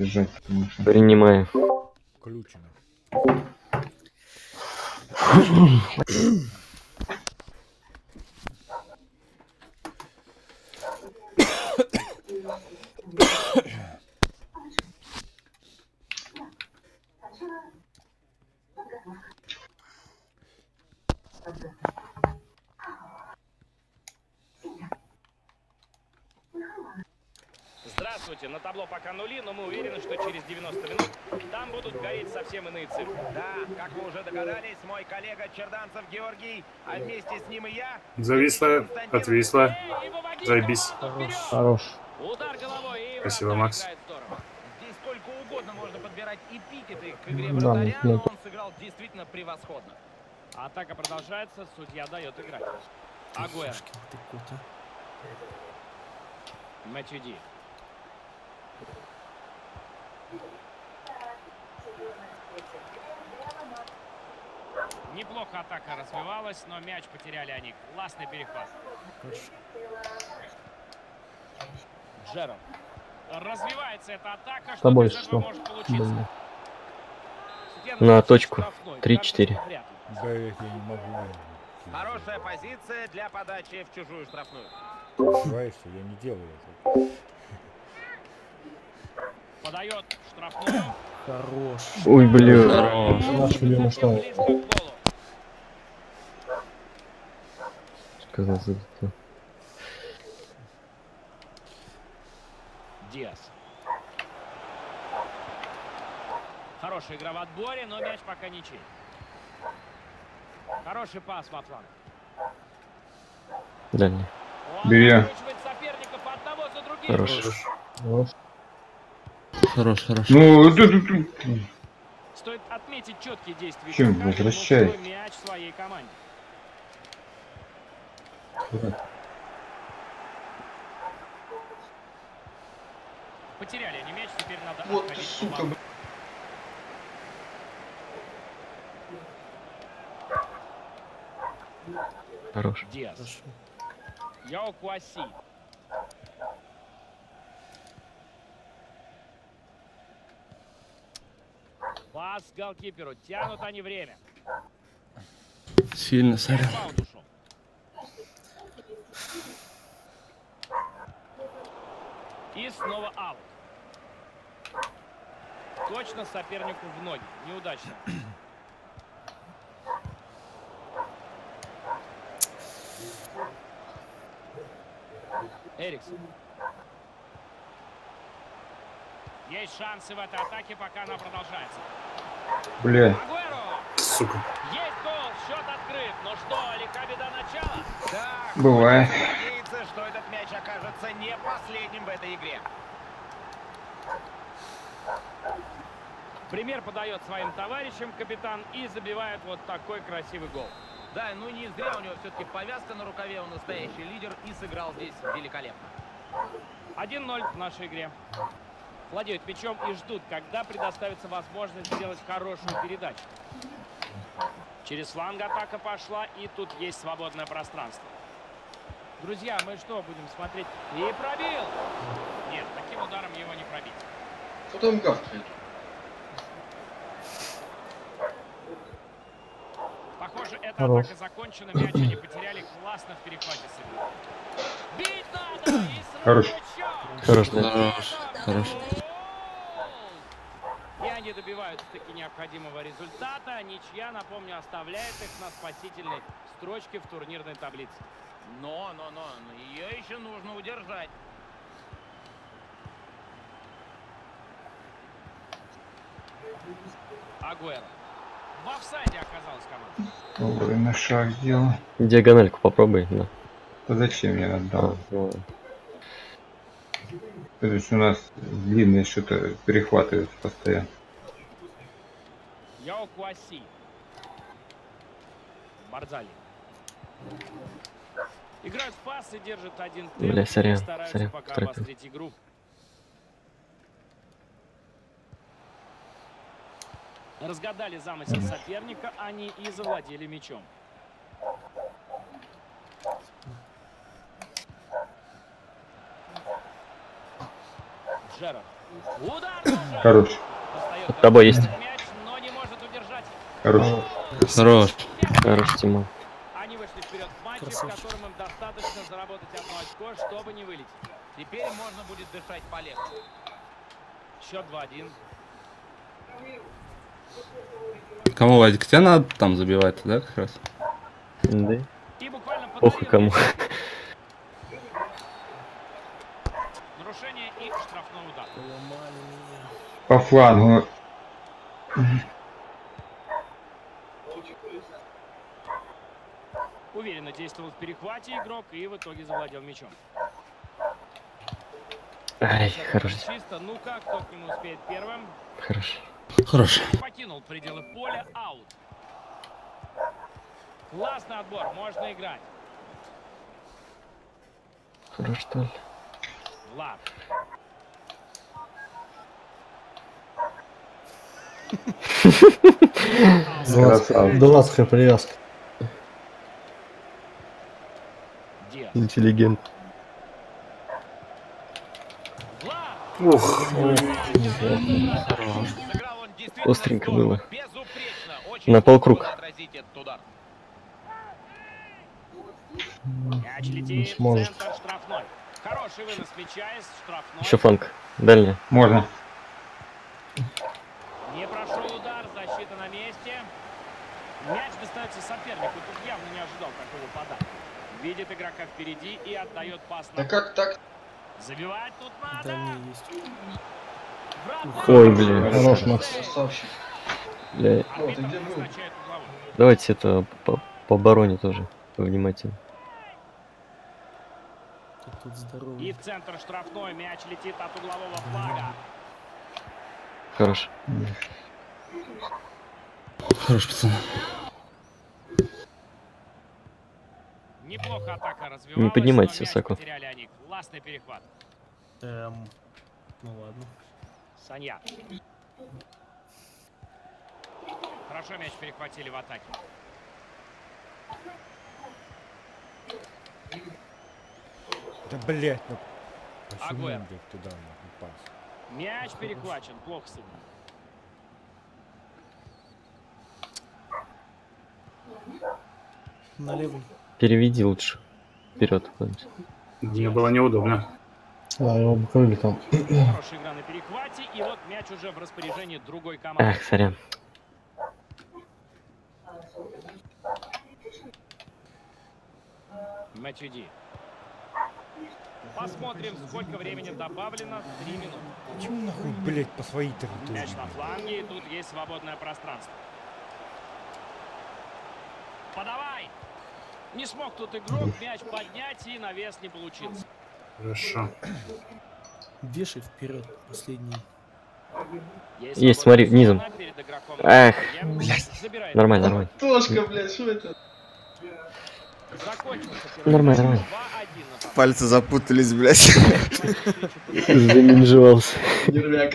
бежать. Принимаю. Включено. Здравствуйте, на табло пока нули, но мы уверены, что через 90 минут там будут гореть совсем иные цифры. Да, как вы уже догадались, мой коллега Черданцев Георгий, а вместе с ним и я... Зависла, отвисла. Заебись. Хорош. Удар головой и Спасибо, Макс. играет здорово. Здесь сколько угодно можно подбирать эпитеты к игре Да, вратаря, но нет. он сыграл действительно превосходно. Атака продолжается, судья дает играть. Агуэр. Мэтьюди. Неплохо атака развивалась, но мяч потеряли они. Классный перехват. Джером. Развивается эта атака. Что тобой из этого что? может получиться? Судья На назначил точку. штрафной. 3-4. Кажется, вряд ли. Блять, я не могу. Хорошая позиция для подачи в чужую штрафную. Ошибаешься, я не делаю это. Подает штрафную. Хорош. Ой, блин. Наш любимый штраф. Близко к голу. Сказал за это. Диас. Хорошая игра в отборе, но мяч пока ничей. Хороший пас во фланг. Дальний. Он Бери. накручивает соперников одного за другим. Хорош. Хорош, хорош. Ну, Стоит отметить четкие действия. Чем игрока, возвращает? вернувшего мяч своей команде. Потеряли они мяч, теперь надо вот отходить. сука, блин. Хорош. Диас. Яо Куаси. Пас голкиперу. Тянут они время. Сильно, сорян. Баунд ушел. И снова аут. Точно сопернику в ноги. Неудачно. Эриксон. Есть шансы в этой атаке, пока она продолжается. Бля. Агуэро! Сука. Есть гол, счет открыт. Ну что, легка беда начала? Да, Бывает. хочется надеяться, что этот мяч окажется не последним в этой игре. Пример подает своим товарищам капитан и забивает вот такой красивый гол. Да, ну не зря у него все-таки повязка на рукаве, он настоящий лидер и сыграл здесь великолепно. 1-0 в нашей игре. Владеют мячом и ждут, когда предоставится возможность сделать хорошую передачу. Через фланг атака пошла, и тут есть свободное пространство. Друзья, мы что, будем смотреть? И пробил! Нет, таким ударом его не пробить. Кто там гавкает? Похоже, эта Хорош. атака закончена, мяч они потеряли. Классно в перехвате сыграли. Бить надо! И сразу Хорош. счет! Хорош, да. Хорош, хорош. И они добиваются таки необходимого результата. Ничья, напомню, оставляет их на спасительной строчке в турнирной таблице. Но ее еще нужно удержать. Агуэро. В офсайде оказалась команда. Ой, на шаг сделал. Диагональку попробуй. Да. Да зачем я отдал? Ну ладно. То есть у нас длинные что-то перехватываются постоянно. Яо Куаси. Барзали. Играют в пас и держат один темп. Бля, сорян, Стараются сорян, пока тратил. обострить игру. Разгадали замысел соперника они и завладели мячом. Джерард. Удар ножа. Хорош. Достает Под тобой есть. мяч, но не может удержать. Хорош. Хорош. Хорош, Тимон. Они вышли вперед в матче, в Красавчик. котором им достаточно заработать одно очко, чтобы не вылететь. Теперь можно будет дышать полегче. Счет 2-1. Кому, Вадик, тебя надо там забивать, да, как раз? Да. И буквально Похуй кому. нарушение и штрафной удар. Поломали меня. По флангу. Уверенно действовал в перехвате игрок и в итоге завладел мячом. Ай, хорош. Чисто. Ну-ка, кто к нему успеет первым? Хорош. Хорош. Покинул пределы поля. Аут. Классный отбор. Можно играть. Хорош, что ли? Влад. Красавчик. Дурацкая привязка. Диас. Интеллигент. Влад. Сыграл он действительно Остренько здорово, было. безупречно. Очень На сложно полкруг. было отразить этот удар. Мяч летит в сможет. центр штрафной. Хороший вынос мяча из штрафной. Еще фланг. Дальняя. Можно. Не прошел удар, защита на месте. Мяч достается сопернику. Тут явно не ожидал такого подачи. Видит игрока впереди и отдает пас на... как так? Забивать тут надо. Дальний есть. Вратарь. Ой, блин. Хорош, Макс. Красавчик. Бля. Арбитр ты где был? назначает угловой. Давайте это по обороне тоже внимательно. Ты тут здоровый. И в центр штрафной. Мяч летит от углового флага. Хорош. Хорош, пацаны. Неплохо атака развивалась. Не поднимайтесь но мяч высоко. потеряли они. Классный перехват. Ну ладно. Санья. Хорошо мяч перехватили в атаке. Да, блядь, ну почему, Агуэр. блядь, туда нахуй пас? Мяч перехвачен. Плохо сыгран. На левый. Переведи лучше. Вперед. куда-нибудь. Мне было неудобно. Да, его буквально там. Хорошая игра на перехвате. И вот мяч уже в распоряжении другой команды. Ах, сорян. Матюди. Посмотрим, сколько времени добавлено. 3 минуты. Почему нахуй, блядь, по своей территории? Мяч на фланге, и тут есть свободное пространство. Подавай! Не смог тут игрок мяч поднять, и навес не получился. Хорошо. Вешай вперед последний. Есть, свободная смотри, зона низом. перед игроком. Эх, Забирает. Нормально, нормально. Тошка, блядь, что это? Закончился первый Нормально, тайм. нормально. 2-1 на Пальцы запутались, блядь. Заминжевался. Нервяк.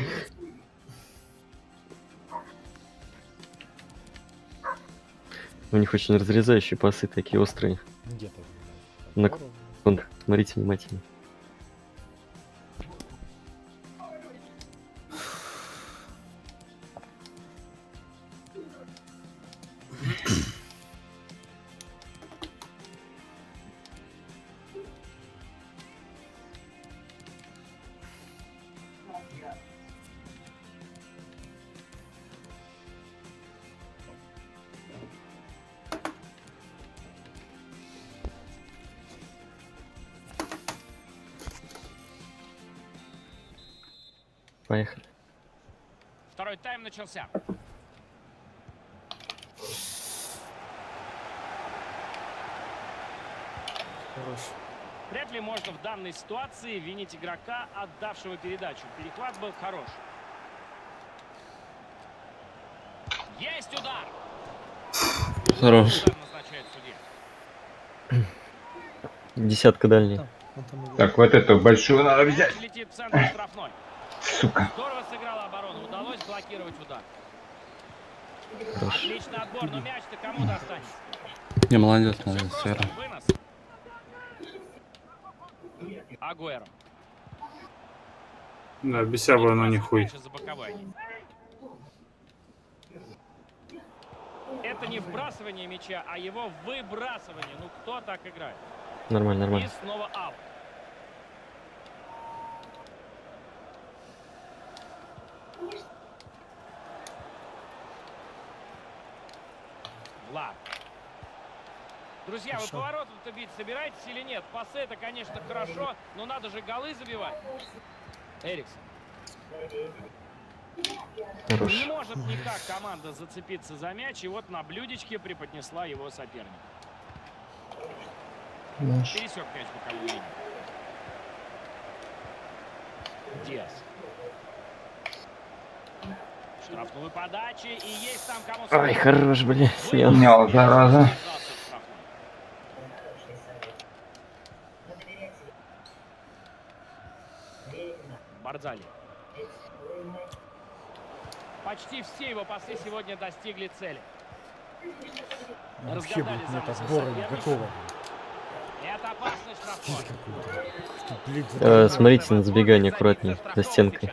У них очень разрезающие пасы, такие острые. Где-то. На контр. Смотрите внимательно. Поехали. Второй тайм начался. Хорош. Вряд ли можно в данной ситуации винить игрока, отдавшего передачу. Перехват был хорош. Есть удар! Хорош. Удар назначает судья. Десятка дальняя. Там, вон там играет. Так, вот эту большую надо взять. Мяч летит в центр штрафной. Сука. Здорово сыграла оборона. Удалось блокировать удар. Хорош. Отличный отбор, но мяч-то кому достанется? Не, молодец, Всё молодец, просто. Сера. Вынос. Агуэро. Да, без себя бы оно не хуй. Это не вбрасывание мяча, а его выбрасывание. Ну кто так играет? Нормально, И нормально. снова аут. Влад. Друзья, вы Хорошо. поворотом-то бить собираетесь или нет? Пасы это, конечно, хорошо, но надо же голы забивать. Эриксон. Хорош. Не может никак команда зацепиться за мяч, и вот на блюдечке преподнесла его соперник. Пересек мяч боковую линию. Диас. Штрафную подачи, и есть там кому... Ай, хорош, блядь, снял. Снял, зараза. Барзали. Почти все его пасы сегодня достигли цели. Вообще, Разгадали блядь, нет замысел отбора соперника. никакого. Это опасный штрафной. Блядь, Смотрите на забегание аккуратнее, за стенкой.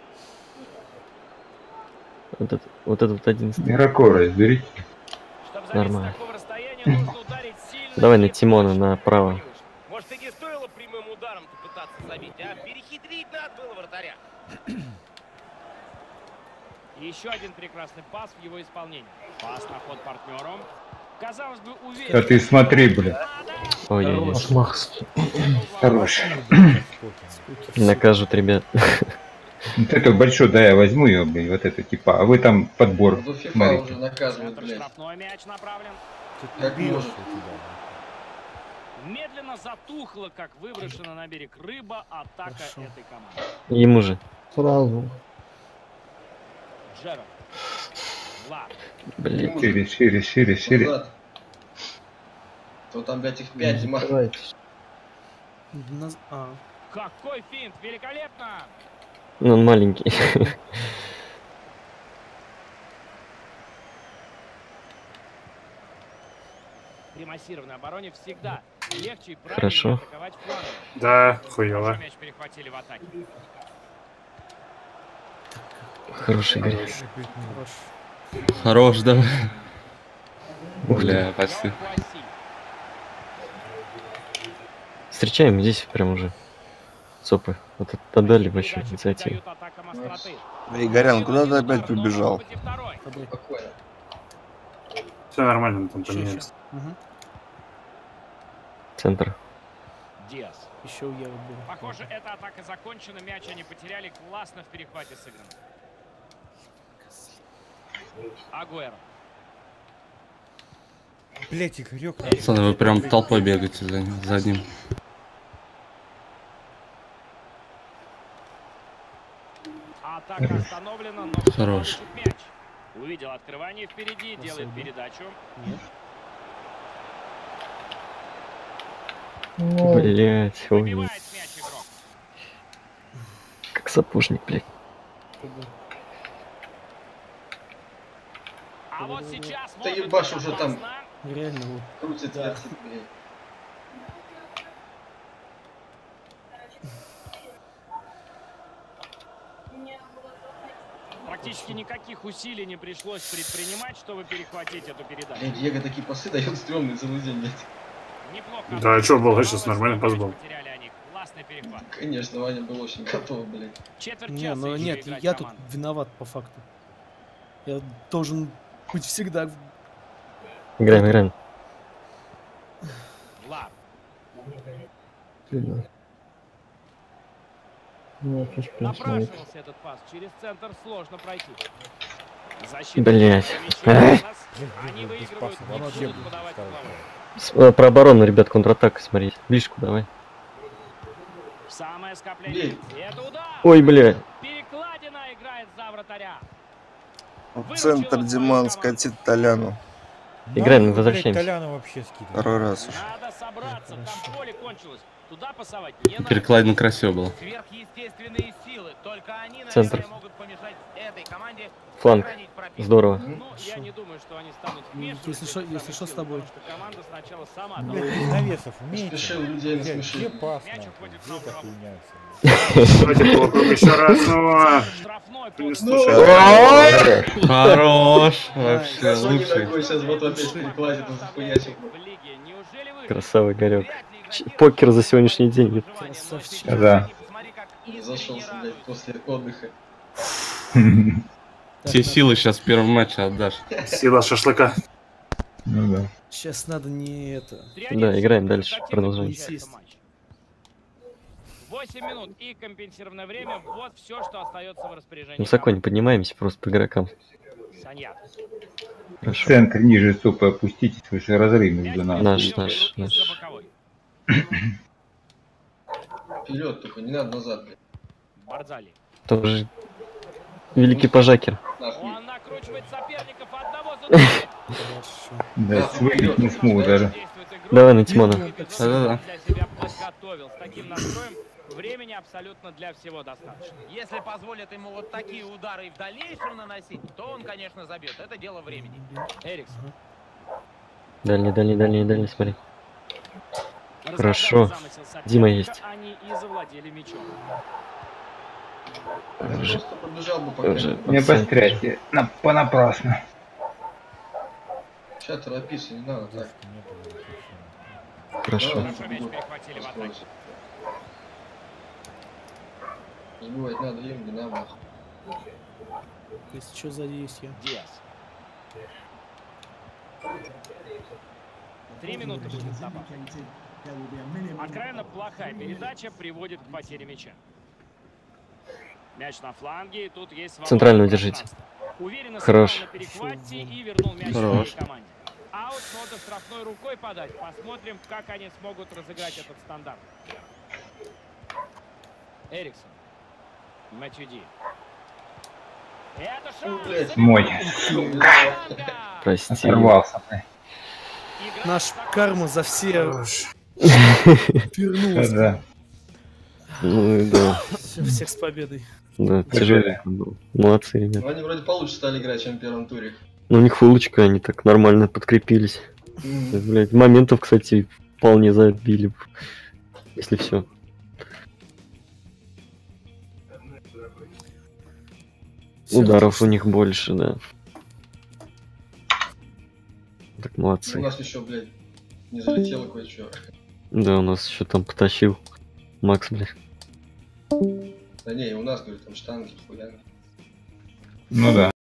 Вот этот вот 11. Игроку разберите. Чтобы Нормально. забить с такого расстояния, нужно ударить сильно. Давай на и Тимона, точно. направо. Может, и не стоило прямым ударом-то пытаться забить, а? Перехитрить надо было вратаря. Еще один прекрасный пас в его исполнении. Пас на ход партнеру. Казалось бы, Да уверен. ты смотри, бля. Ой-ой-ой. Макс. Хорош. Накажут, ребят. Вот эту большую, да, я возьму ее, блин, вот это типа. А вы там подбор. Ну FIFA Смотрите. уже наказывает, Центр блядь. штрафной мяч направлен. Как может. Медленно затухло, как выброшена на берег рыба, атака Хорошо. этой команды. Ему же. Сразу. Джерард. Влад. Блин. Шире. Влад. То там, блядь, их 5, Дима. Какой финт! Великолепно! Ну, он маленький. При массированной обороне всегда легче и Хорошо. правильнее атаковать флангом. Да, хуёво. Мяч перехватили в атаке. Хороший игры. Хорош, давай. Ух ты. Бля, почти. Жан Куасси. Встречаем здесь прям уже. Сопы. Вот отдали вообще Передачи инициативу. придают атакам остроты. Игорян, куда ты опять Удар, но побежал? может быть и второй. Спокойно. Все нормально, там поменялось. Центр. Диас. Еще я был. Похоже, эта атака закончена. Мяч они потеряли. Классно в перехвате сыграно. Агуэро. Блять, Игорек. Пацаны, вы прям толпой бегаете за ним. Атака остановлена, но Хорош. получит мяч. Увидел открывание впереди, делает передачу. Блять, ой. Выбивает мяч игрок. Как сапожник, блядь. А вот сейчас Да может ебашь быть уже там. опасно. Реально вот. Крутит, вертит, блядь. Практически никаких усилий не пришлось предпринимать, чтобы перехватить эту передачу. Блядь, Диего такие пасы дает стрёмные целый день, блядь. Неплохо. Да, а чё было сейчас? Нормальный пас был. Потеряли они. Классный перехват. Конечно, Ваня был очень готов, блядь. Четверть Не, часа ну еще нет, играть я тут команда. виноват по факту. Я должен быть всегда. Играем. Влад. Напрашивался этот пас. Через центр сложно пройти. Защита. Блять. Они выигрывают, не будут подавать угловой. Про оборону, ребят, контратака, смотрите. Ближку давай. Самое скопление. И это удар. Ой, бля. Перекладина играет за вратаря. В центр Диман скатит Толяну. Играем, возвращаемся. Толяну вообще скидывает. Второй раз уже. Надо собраться, там поле кончилось. Туда пасовать не надо. Перекладина красиво была. Сверхъестественные силы. Только они, Центр. наверное, могут помешать этой команде Фланг. сохранить пропитку. Здорово. Ну, я не думаю, что они станут вмешиваться. Если что, с тобой. Потому что команда сначала сама Навесов Спешил людей насмешить. мяч уходит на угол. Давайте по вокруг еще раз. Ну, Штрафной не под слушай. Хорош. Вообще Сони лучший. такой сейчас вот опять перекладит, он захуячил. в лиге. Неужели вы Красава, Игорек. Покер за сегодняшний день. Красавчик. Да. Зашелся, блядь, после отдыха. Все силы сейчас в первом матче отдашь. Сила шашлыка. Ну да. Сейчас надо не это. Да, играем дальше, продолжаем. 8 минут и компенсированное время. Вот все, что остается в распоряжении. Высоко не поднимаемся, просто по игрокам. Саньят. В Хорошо. центр ниже стопы опуститесь, выше разрыв между нами. Наш. Вперед только, не надо назад, блядь. Барзали. Тоже великий пожакер. Нахуй. Он накручивает соперников одного за другим. Да, свалить не смогу даже. Действует игру. Давай на Тимона. Да-да-да. Для себя подготовил. С таким настроем времени абсолютно для всего достаточно. Если позволят ему вот такие удары и в дальнейшем наносить, то он, конечно, забьет. Это дело времени. Эриксон. Дальний, смотри. Хорошо. Разгадали замысел соперника, Дима есть. Они и завладели мячом. Я просто побежал бы Уже. пока. Не обостряйте понапрасну. Сейчас торопиться не надо, так. Хорошо. Хорошо, мяч перехватили в атаке. Забывать надо им, не надо. нахуй. Если что, сзади есть я. Диас. 3 минуты будет запас. Откровенно плохая передача приводит к потере мяча. Мяч на фланге, и тут есть свободное Центрально удержите. пространство. Уверенно Хорош. сыграл на перехвате и вернул мяч Хорош. своей команде. Аут, но до штрафной рукой подать. Посмотрим, как они смогут разыграть этот стандарт. Эриксон. Мэтью Ди. Это шанс. Мой. Прости. Оторвался. Наш карма за все Хорош. вернулась. Да. Ну и да. Всех с победой. Да, тяжело было. Молодцы, ребят. Ну, они вроде получше стали играть, чем в первом туре. Ну, у них фулочка, они так нормально подкрепились. Блять, моментов, кстати, вполне забили. Если все. Ударов у них больше, да. Так, У молодцы. нас еще, блядь, не залетело кое-что. Да, у нас еще там потащил Макс, блядь. Да не, у нас, говорит, там штанги, хуянки. Ну да.